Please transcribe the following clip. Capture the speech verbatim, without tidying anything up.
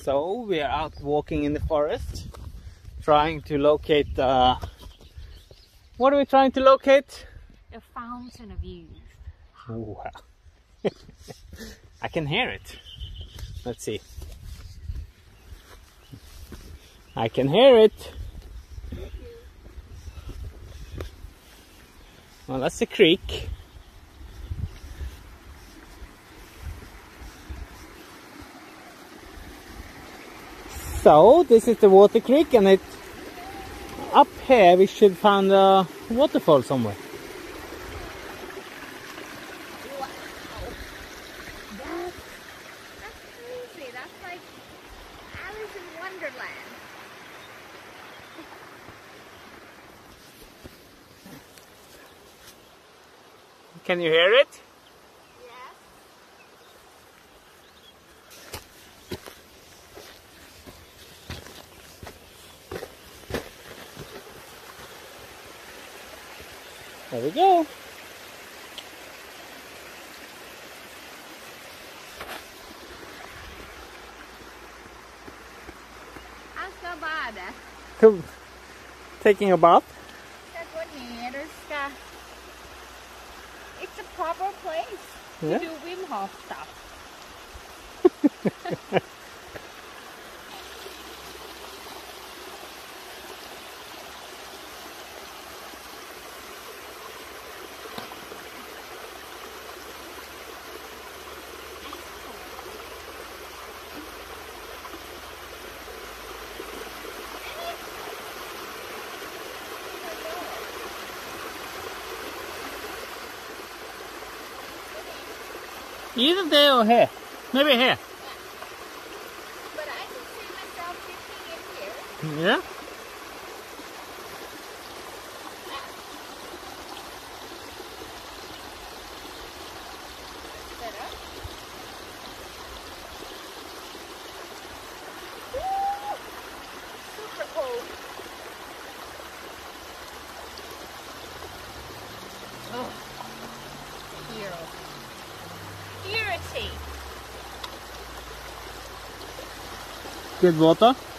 So we are out walking in the forest, trying to locate. Uh, what are we trying to locate? A fountain of youth. Wow. I can hear it. Let's see. I can hear it. Well, that's a creek. So this is the water creek, and it up here we should find a waterfall somewhere. Wow. That's, that's crazy. That's like Alice in Wonderland. Can you hear it? Yes. There we go. Jag ska bada. Cool. Taking a bath. Ska gå ner och ska... It's a proper place Yeah. to do Wim Hof stuff. Either there or here. Maybe here. But I can see myself dipping in here. Yeah. Better. Super cold. Oh, hero. Purity. Good water.